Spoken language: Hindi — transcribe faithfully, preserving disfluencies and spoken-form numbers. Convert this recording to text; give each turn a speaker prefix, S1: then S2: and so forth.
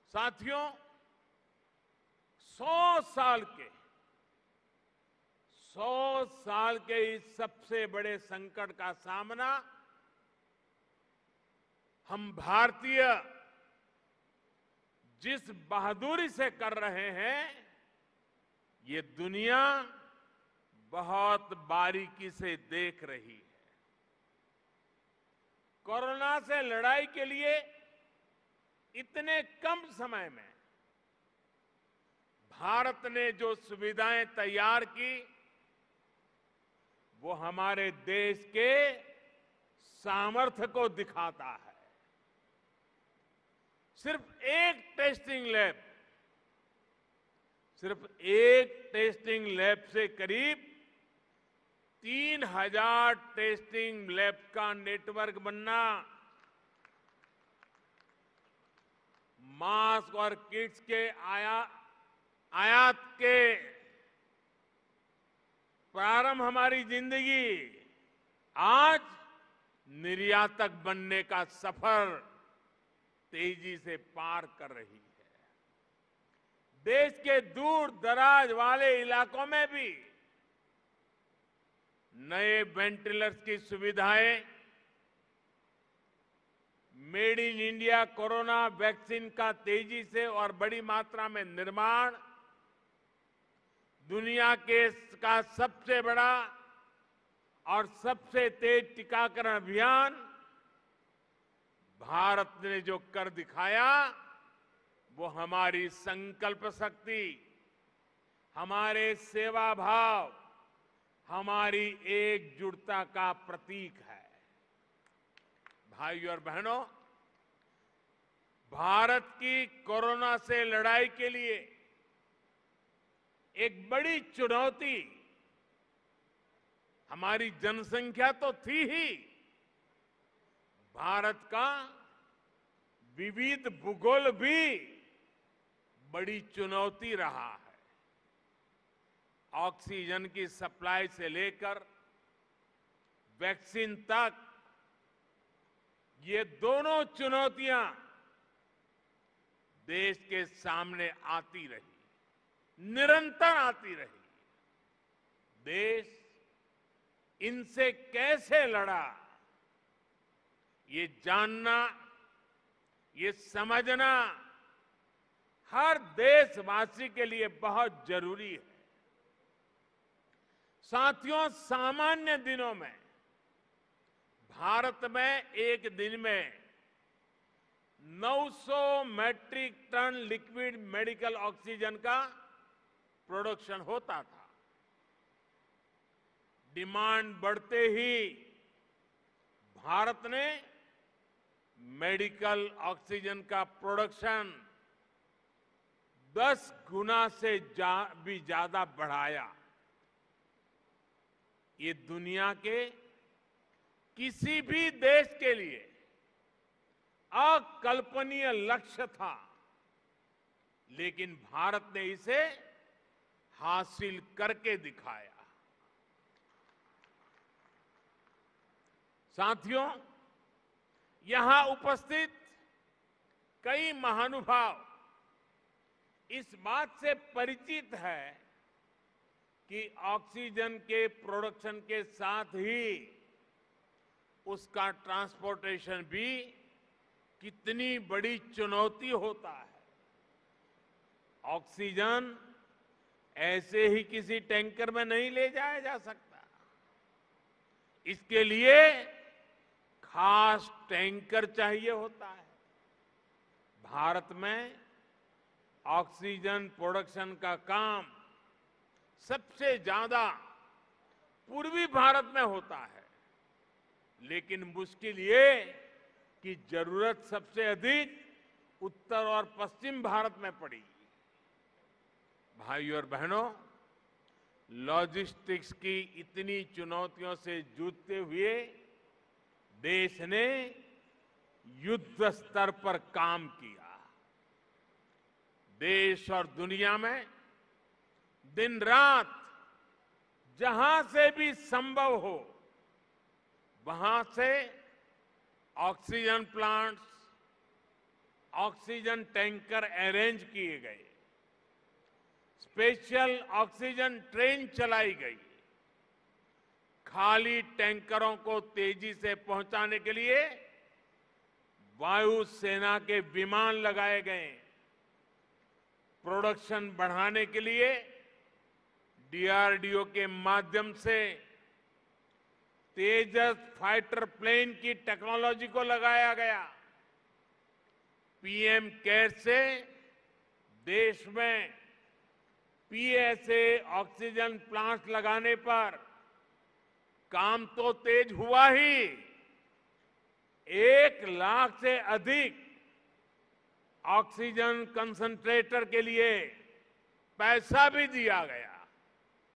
S1: साथियों, सौ साल के सौ साल के इस सबसे बड़े संकट का सामना हम भारतीय जिस बहादुरी से कर रहे हैं, ये दुनिया बहुत बारीकी से देख रही है। कोरोना से लड़ाई के लिए इतने कम समय में भारत ने जो सुविधाएं तैयार की, वो हमारे देश के सामर्थ्य को दिखाता है। सिर्फ एक टेस्टिंग लैब सिर्फ एक टेस्टिंग लैब से करीब तीन हजार टेस्टिंग लैब का नेटवर्क बनना, मास्क और किट्स के आया आयात के प्रारंभ हमारी जिंदगी आज निर्यातक बनने का सफर तेजी से पार कर रही है। देश के दूर दराज वाले इलाकों में भी नए वेंटिलेटर्स की सुविधाएं, made in India corona vaccine का तेजी से और बड़ी मात्रा में निर्माण, दुनिया के का सबसे बड़ा और सबसे तेज टीकाकरण अभियान, भारत ने जो कर दिखाया वो हमारी संकल्प शक्ति, हमारे सेवा भाव, हमारी एकजुटता का प्रतीक है। भाइयों और बहनों, भारत की कोरोना से लड़ाई के लिए एक बड़ी चुनौती हमारी जनसंख्या तो थी ही, भारत का विविध भूगोल भी बड़ी चुनौती रहा है। ऑक्सीजन की सप्लाई से लेकर वैक्सीन तक ये दोनों चुनौतियां देश के सामने आती रही, निरंतर आती रही। देश इनसे कैसे लड़ा, ये जानना, ये समझना हर देशवासी के लिए बहुत जरूरी है। साथियों, सामान्य दिनों में भारत में एक दिन में नौ सौ metric ton liquid medical oxygen का प्रोडक्शन होता था। डिमांड बढ़ते ही भारत ने मेडिकल ऑक्सीजन का प्रोडक्शन दस गुना से जा, भी ज्यादा बढ़ाया। ये दुनिया के किसी भी देश के लिए अकल्पनीय लक्ष्य था, लेकिन भारत ने इसे हासिल करके दिखाया। साथियों, यहां उपस्थित कई महानुभाव इस बात से परिचित है कि ऑक्सीजन के प्रोडक्शन के साथ ही उसका ट्रांसपोर्टेशन भी कितनी बड़ी चुनौती होता है। ऑक्सीजन ऐसे ही किसी टैंकर में नहीं ले जाया जा सकता। इसके लिए खास टैंकर चाहिए होता है। भारत में ऑक्सीजन प्रोडक्शन का काम सबसे ज्यादा पूर्वी भारत में होता है, लेकिन मुश्किल ये कि जरूरत सबसे अधिक उत्तर और पश्चिम भारत में पड़ी। भाइयों और बहनों, लॉजिस्टिक्स की इतनी चुनौतियों से जूझते हुए देश ने युद्ध स्तर पर काम किया। देश और दुनिया में दिन रात जहां से भी संभव हो वहां से oxygen plants, oxygen tanker arrange किए गए, स्पेशल ऑक्सीजन ट्रेन चलाई गई, खाली टैंकरों को तेजी से पहुंचाने के लिए वायुसेना के विमान लगाए गए, प्रोडक्शन बढ़ाने के लिए डीआरडीओ के माध्यम से तेजस फाइटर प्लेन की टेक्नोलॉजी को लगाया गया। पीएम केयर से देश में पीएसए ऑक्सीजन प्लांट लगाने पर काम तो तेज हुआ ही, एक लाख से अधिक ऑक्सीजन कंसंट्रेटर के लिए पैसा भी दिया गया।